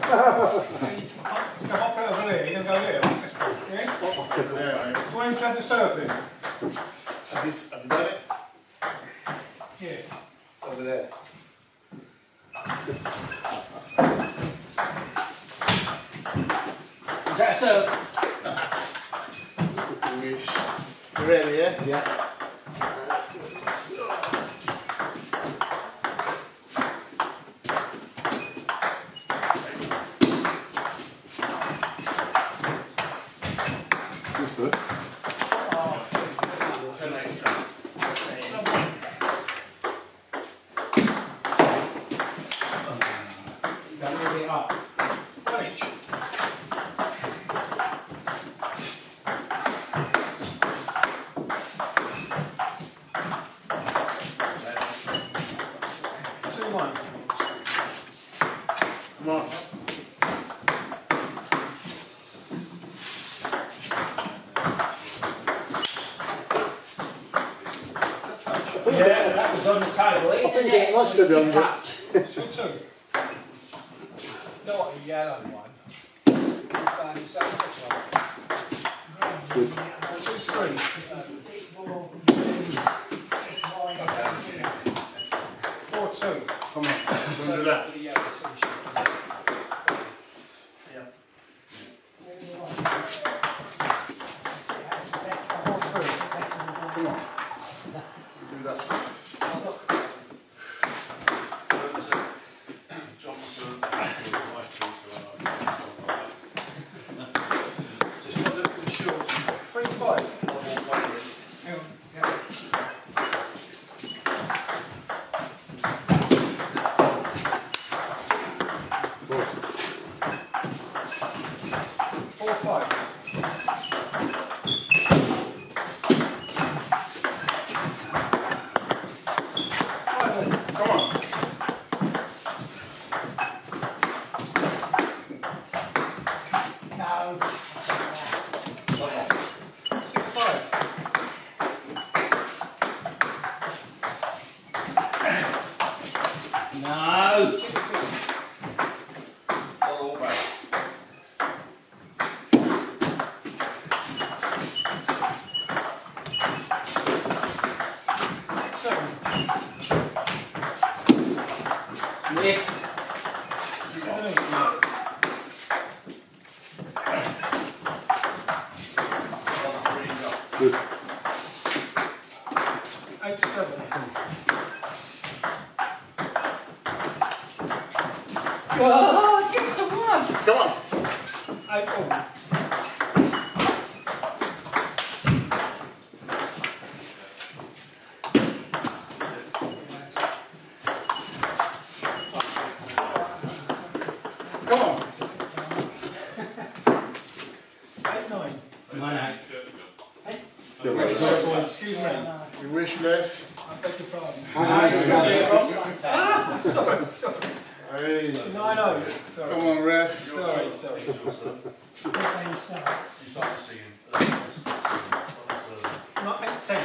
So hop out over there, you don't go there. Yeah? Do you want to have to serve then? Have you done it? Yeah. Over there. Is that a serve? You ready, yeah? Yeah. Let's do it. Good. Come on. Yeah, that was on the table. I think it must have done. Touch. 2-2. Not a yellow one. Good. 2-3. 4-2. Come on. Don't do that. Come on. Do that. Just want to look at the shorts. 3-5. Hang on. Yeah. Good. 8-7. Oh, just a one. Come on. 8-4. Come on. 8-9. 9-8. Excuse me. You wish less. I beg your pardon. Ah, Sorry, sorry. Hey. 9-0. Sorry. Come on, ref. Sorry, sorry. Not 8-10.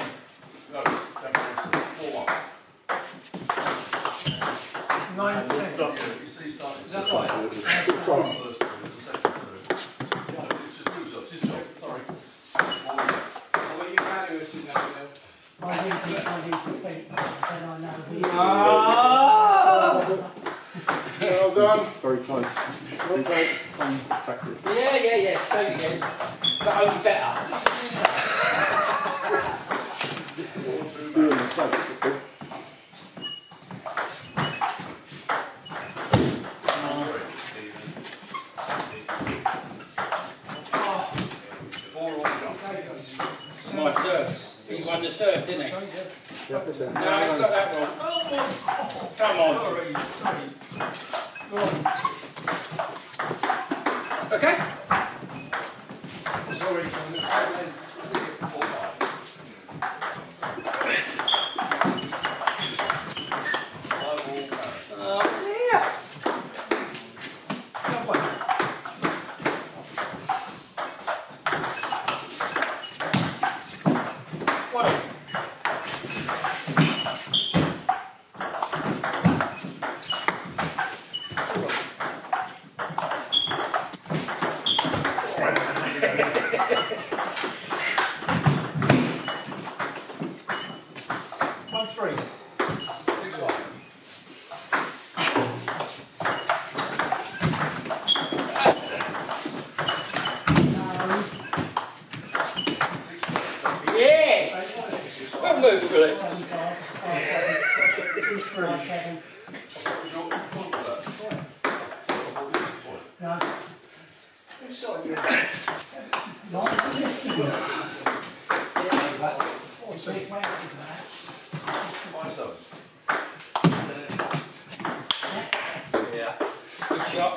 9-10. Stop. Is that right? Well done. Very close. Well done. Unattractive. yeah. Say it again. But only better. Doing the mistakes, okay? My serves. He won the serve, didn't he? No, Yeah, that's it. he got that wrong. Come on. Sorry, sorry. Go on. Okay. Sorry. Oh dear. Come on. What? Yeah. Good shot.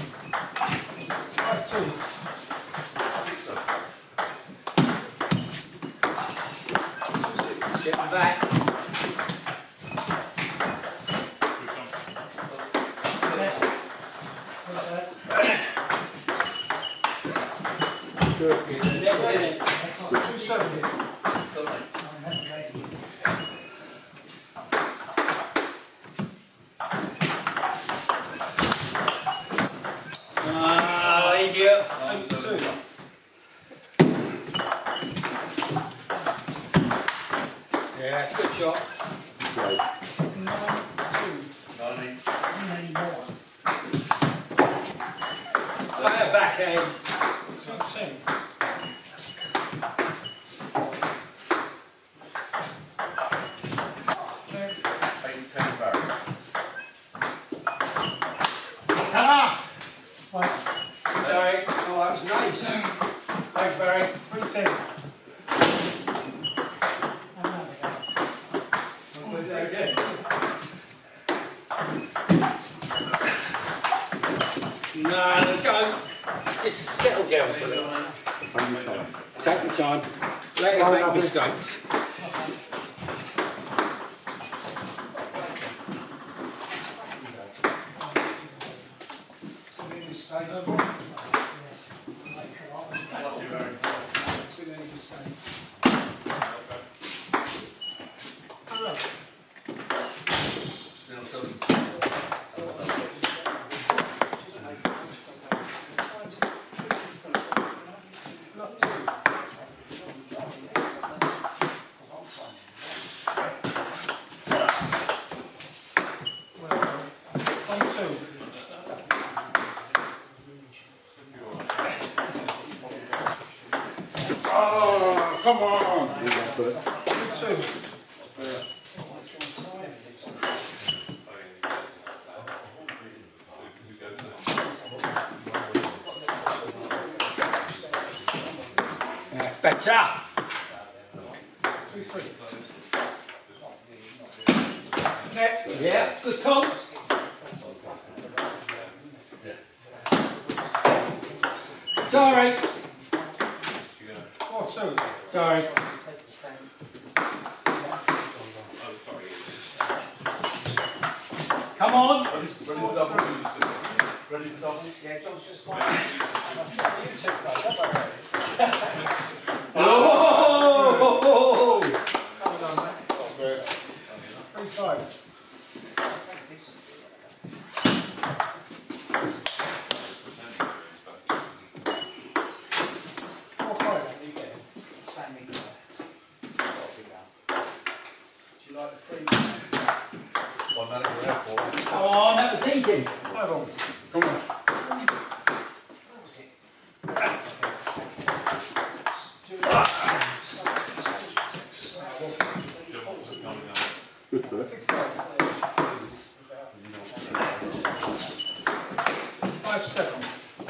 5-2. Get back. Good. Never did it. 2-7. Ah, idiot. 8-2. Yeah, it's a good shot. Great. 9-2. Fire backhand. 2-10. Ah! Right. Sorry. Oh, that was nice. Thanks, Barry. 3-10. No, go. Just settle down for a minute. And you time. Take your time. Let him make mistakes. Oh, come on. You got it. Better. 2-3. Net. Yeah, good call. Sorry. 4-2. Sorry. Come on. Ready for double? Ready for double? Oh! Okay. 3-5. Come on, that was easy. 5-on. Come on. Good for it. 6-5. 5-7.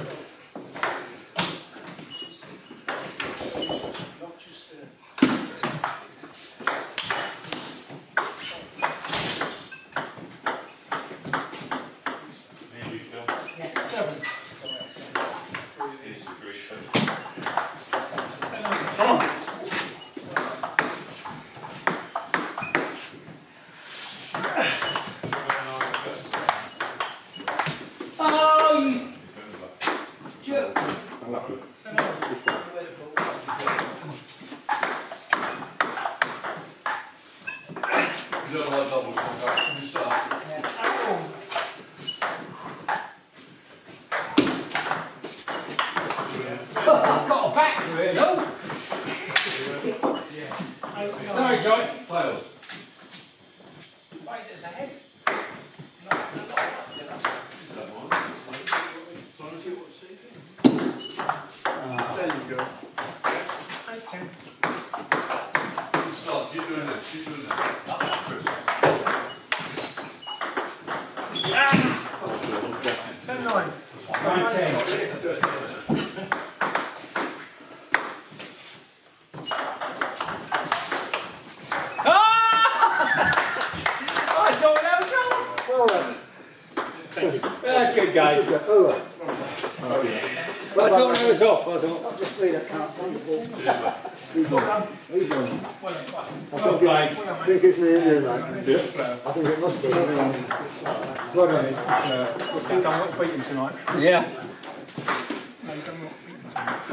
Come on. Oh, you jerk. Unlucky. 7-on. I've got a back to it, no? Sorry, John. Tails. Wait, there's a head. There you go. 8-10. Stop. Keep doing that. Keep doing that. 10-9. 9-10. Oh, right. Well, I thought it was off. I thought. Not the speed I can't see the ball. Who's on? Who's on? I think it's me and you, mate. Yeah. I think it must be. Well done. What's he done? What's beaten tonight? Yeah. No, you done what?